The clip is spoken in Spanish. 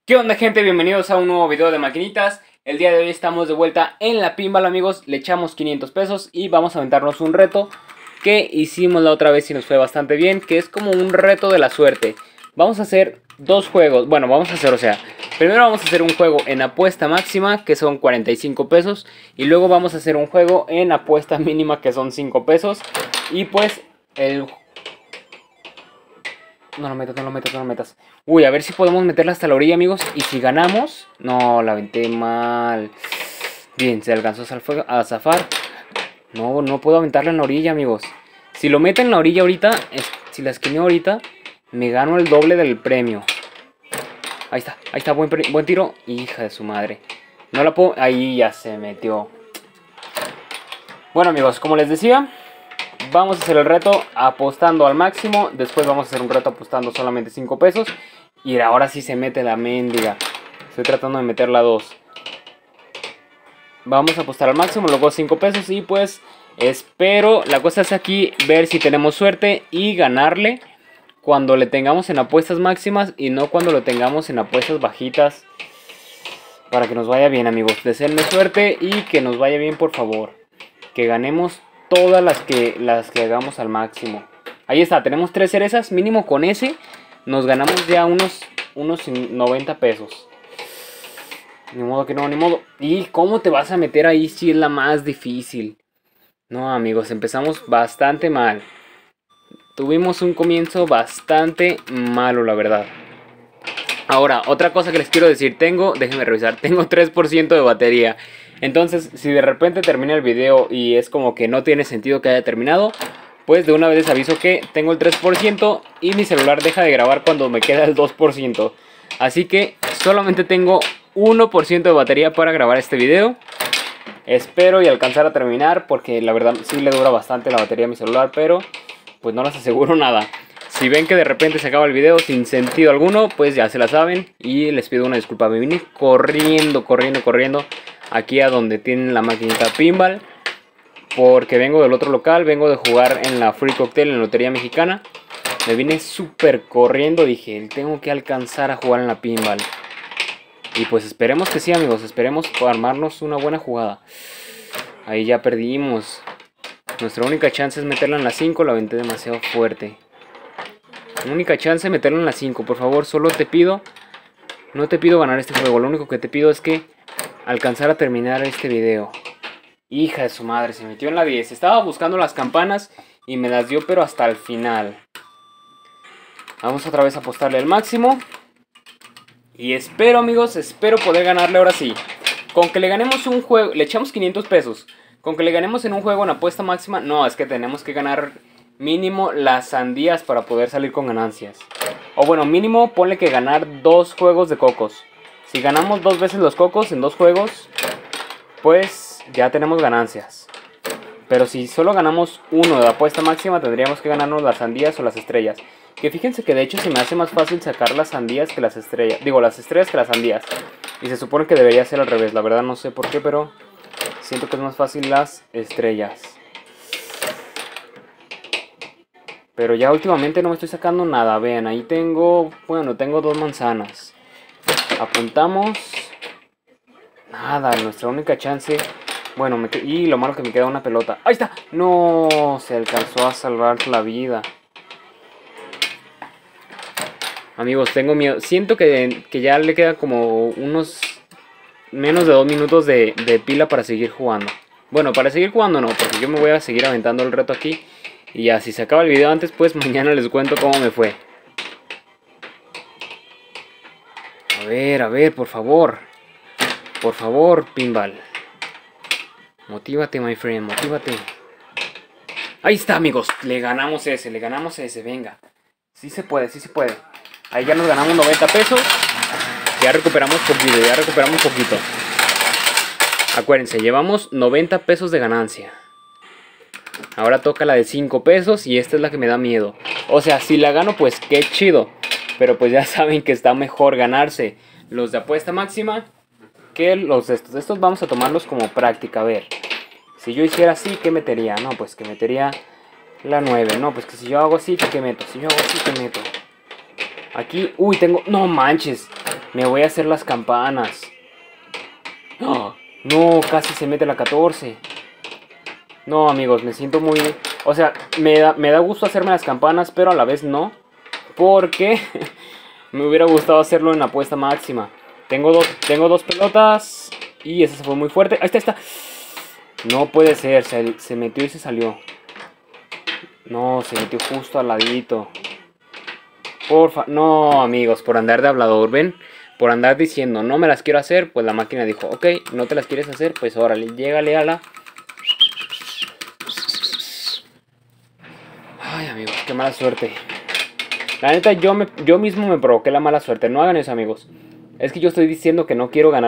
¿Qué onda, gente? Bienvenidos a un nuevo video de maquinitas. El día de hoy estamos de vuelta en la pinball, amigos. Le echamos 500 pesos y vamos a aventarnos un reto que hicimos la otra vez y nos fue bastante bien, que es como un reto de la suerte. Vamos a hacer dos juegos. Bueno, primero vamos a hacer un juego en apuesta máxima, que son 45 pesos. Y luego vamos a hacer un juego en apuesta mínima, que son 5 pesos. Y pues el... No lo metas, no lo metas, no lo metas. Uy, a ver si podemos meterla hasta la orilla, amigos. Y si ganamos... No, la aventé mal. Bien, se alcanzó a zafar. No, no puedo aventarla en la orilla, amigos. Si lo meto en la orilla ahorita, si la esquineo ahorita, me gano el doble del premio. Ahí está, buen tiro. Hija de su madre. No la puedo... Ahí ya se metió. Bueno, amigos, como les decía, vamos a hacer el reto apostando al máximo. Después vamos a hacer un reto apostando solamente 5 pesos. Y ahora sí se mete la mendiga. Estoy tratando de meterla a 2. Vamos a apostar al máximo, luego 5 pesos. Y pues espero, la cosa es aquí, ver si tenemos suerte y ganarle cuando le tengamos en apuestas máximas y no cuando lo tengamos en apuestas bajitas. Para que nos vaya bien, amigos. Deseenme suerte y que nos vaya bien, por favor. Que ganemos todas las que hagamos al máximo. Ahí está, tenemos 3 cerezas. Mínimo con ese nos ganamos ya unos 90 pesos. Ni modo que no, ni modo. ¿Y cómo te vas a meter ahí si es la más difícil? No, amigos, empezamos bastante mal. Tuvimos un comienzo bastante malo, la verdad. Ahora, otra cosa que les quiero decir. Déjenme revisar, tengo 3% de batería. Entonces, si de repente termina el video y es como que no tiene sentido que haya terminado, pues de una vez les aviso que tengo el 3% y mi celular deja de grabar cuando me queda el 2%. Así que solamente tengo 1% de batería para grabar este video. Espero y alcanzar a terminar porque la verdad sí le dura bastante la batería a mi celular, pero pues no les aseguro nada. Si ven que de repente se acaba el video sin sentido alguno, pues ya se la saben y les pido una disculpa. Me vine corriendo aquí a donde tienen la maquinita pinball, porque vengo del otro local, vengo de jugar en la Free Cocktail en Lotería Mexicana. Me vine súper corriendo, dije, tengo que alcanzar a jugar en la pinball. Y pues esperemos que sí, amigos, esperemos armarnos una buena jugada. Ahí ya perdimos. Nuestra única chance es meterla en la 5, la aventé demasiado fuerte. Única chance de meterlo en la 5, por favor, solo te pido. No te pido ganar este juego, lo único que te pido es que alcanzar a terminar este video. Hija de su madre, se metió en la 10. Estaba buscando las campanas y me las dio, pero hasta el final. Vamos otra vez a apostarle al máximo. Y espero, amigos, espero poder ganarle ahora sí. Con que le ganemos un juego, le echamos 500 pesos. Con que le ganemos en un juego en apuesta máxima, no, es que tenemos que ganar mínimo las sandías para poder salir con ganancias. O bueno, mínimo ponle que ganar 2 juegos de cocos. Si ganamos 2 veces los cocos en 2 juegos, pues ya tenemos ganancias. Pero si solo ganamos uno de apuesta máxima, tendríamos que ganarnos las sandías o las estrellas. Que fíjense que de hecho se me hace más fácil sacar las sandías que las estrellas. Digo, las estrellas que las sandías. Y se supone que debería ser al revés. La verdad no sé por qué, pero siento que es más fácil las estrellas. Pero ya últimamente no me estoy sacando nada. Vean, ahí tengo... Bueno, tengo 2 manzanas. Apuntamos. Nada, nuestra única chance... Bueno, y lo malo que me queda una pelota. ¡Ahí está! No, se alcanzó a salvar la vida. Amigos, tengo miedo. Siento que ya le queda como unos... menos de 2 minutos de pila para seguir jugando. Bueno, para seguir jugando no, porque yo me voy a seguir aventando el reto aquí. Y ya, si se acaba el video antes, pues mañana les cuento cómo me fue. A ver, por favor. Por favor, pinball. Motívate, my friend, motívate. Ahí está, amigos. Le ganamos ese, venga. Sí se puede, sí se puede. Ahí ya nos ganamos 90 pesos. Ya recuperamos poquito, Acuérdense, llevamos 90 pesos de ganancia. Ahora toca la de 5 pesos y esta es la que me da miedo. O sea, si la gano, pues qué chido. Pero pues ya saben que está mejor ganarse los de apuesta máxima que los de estos. Estos vamos a tomarlos como práctica. A ver, si yo hiciera así, ¿qué metería? No, pues que metería la 9. No, pues que si yo hago así, ¿qué meto? Si yo hago así, ¿qué meto? Aquí, uy, tengo... No manches. Me voy a hacer las campanas. ¡Oh! No, casi se mete la 14. No, amigos, me siento muy... O sea, me da gusto hacerme las campanas, pero a la vez no. Porque me hubiera gustado hacerlo en apuesta máxima. Tengo dos pelotas. Y esa se fue muy fuerte. Ahí está. No puede ser, se metió y se salió. No, se metió justo al ladito. Porfa, no, amigos, por andar de hablador, ¿ven? Por andar diciendo, no me las quiero hacer, pues la máquina dijo, ok, no te las quieres hacer, pues órale, llégale a la... Ay, amigos, qué mala suerte. La neta, yo mismo me provoqué la mala suerte. No hagan eso, amigos. Es que yo estoy diciendo que no quiero ganar.